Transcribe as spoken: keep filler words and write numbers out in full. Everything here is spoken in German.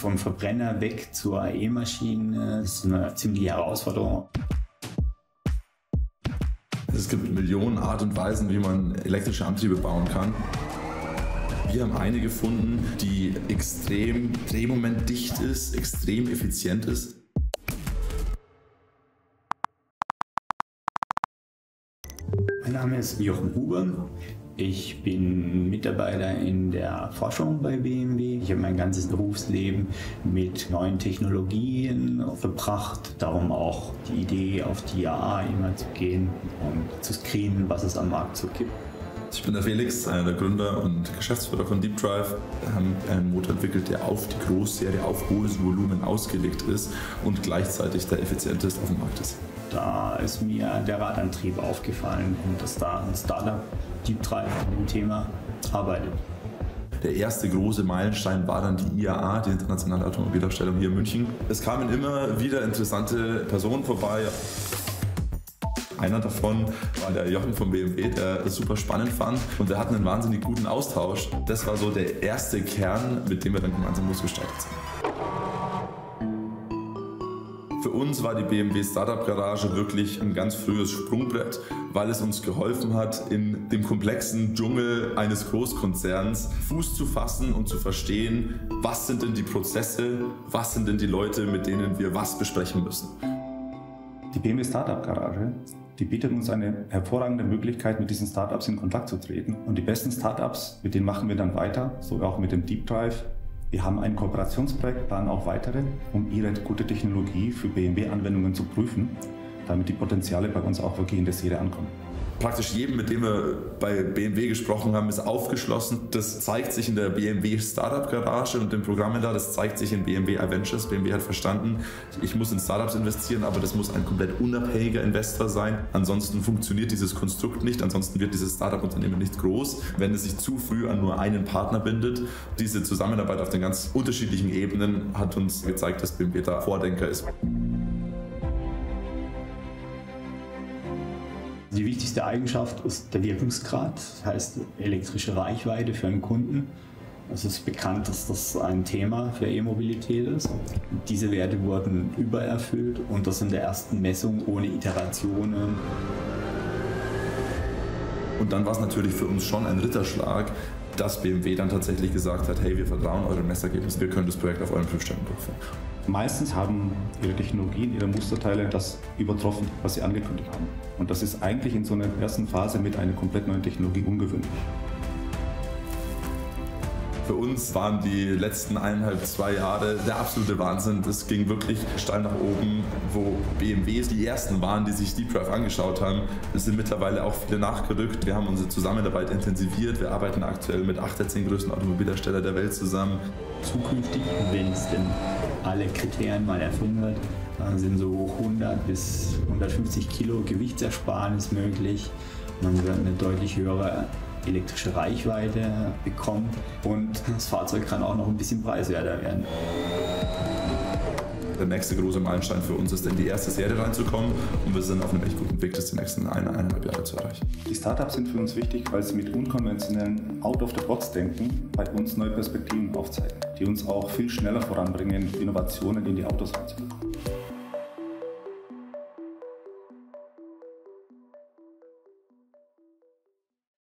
vom Verbrenner weg zur E-Maschine ist eine ziemliche Herausforderung. Es gibt Millionen Art und Weisen, wie man elektrische Antriebe bauen kann. Wir haben eine gefunden, die extrem drehmomentdicht ist, extrem effizient ist. Mein Name ist Jochen Huber. Ich bin Mitarbeiter in der Forschung bei B M W. Ich habe mein ganzes Berufsleben mit neuen Technologien verbracht. Darum auch die Idee, auf die I A A immer zu gehen und zu screenen, was es am Markt so gibt. Ich bin der Felix, einer der Gründer und Geschäftsführer von Deep Drive. Wir haben einen Motor entwickelt, der auf die Großserie, auf hohes Volumen ausgelegt ist und gleichzeitig der effizienteste auf dem Markt ist. Da ist mir der Radantrieb aufgefallen und dass da ein Startup Deep Drive an dem Thema arbeitet. Der erste große Meilenstein war dann die I A A, die internationale Automobilausstellung hier in München. Es kamen immer wieder interessante Personen vorbei. Einer davon war der Jochen von B M W, der das super spannend fand und wir hatten einen wahnsinnig guten Austausch. Das war so der erste Kern, mit dem wir dann gemeinsam losgestartet sind. Für uns war die B M W Startup Garage wirklich ein ganz frühes Sprungbrett, weil es uns geholfen hat, in dem komplexen Dschungel eines Großkonzerns Fuß zu fassen und zu verstehen, was sind denn die Prozesse, was sind denn die Leute, mit denen wir was besprechen müssen. Die B M W Startup Garage, die bietet uns eine hervorragende Möglichkeit, mit diesen Startups in Kontakt zu treten. Und die besten Startups, mit denen machen wir dann weiter, so auch mit dem Deep Drive. Wir haben ein Kooperationsprojekt, planen auch weitere, um ihre gute Technologie für B M W-Anwendungen zu prüfen, damit die Potenziale bei uns auch wirklich in der Serie ankommen. Praktisch jedem, mit dem wir bei B M W gesprochen haben, ist aufgeschlossen. Das zeigt sich in der B M W Startup Garage und den Programmen da. Das zeigt sich in B M W iVentures. B M W hat verstanden, ich muss in Startups investieren, aber das muss ein komplett unabhängiger Investor sein. Ansonsten funktioniert dieses Konstrukt nicht. Ansonsten wird dieses Startup-Unternehmen nicht groß, wenn es sich zu früh an nur einen Partner bindet. Diese Zusammenarbeit auf den ganz unterschiedlichen Ebenen hat uns gezeigt, dass B M W da Vordenker ist. Die wichtigste Eigenschaft ist der Wirkungsgrad, das heißt elektrische Reichweite für einen Kunden. Es ist bekannt, dass das ein Thema für E-Mobilität ist. Diese Werte wurden übererfüllt und das in der ersten Messung ohne Iterationen. Und dann war es natürlich für uns schon ein Ritterschlag, dass B M W dann tatsächlich gesagt hat, hey, wir vertrauen euren Messergebnissen, wir können das Projekt auf euren Prüfständen durchführen. Meistens haben ihre Technologien, ihre Musterteile das übertroffen, was sie angekündigt haben. Und das ist eigentlich in so einer ersten Phase mit einer komplett neuen Technologie ungewöhnlich. Für uns waren die letzten eineinhalb, zwei Jahre der absolute Wahnsinn. Das ging wirklich steil nach oben, wo B M Ws die ersten waren, die sich Deep Drive angeschaut haben. Es sind mittlerweile auch viele nachgerückt. Wir haben unsere Zusammenarbeit intensiviert. Wir arbeiten aktuell mit acht der zehn größten Automobilhersteller der Welt zusammen. Zukünftig, wenn es denn alle Kriterien mal erfüllen wird, dann sind so hundert bis hundertfünfzig Kilo Gewichtsersparnis möglich. Man wird eine deutlich höhere elektrische Reichweite bekommen und das Fahrzeug kann auch noch ein bisschen preiswerter werden. Der nächste große Meilenstein für uns ist, in die erste Serie reinzukommen und wir sind auf einem echt guten Weg, das die nächsten eine, eineinhalb Jahre zu erreichen. Die Startups sind für uns wichtig, weil sie mit unkonventionellen Out-of-the-Box-Denken bei uns neue Perspektiven aufzeigen, die uns auch viel schneller voranbringen, Innovationen in die Autos reinzubekommen.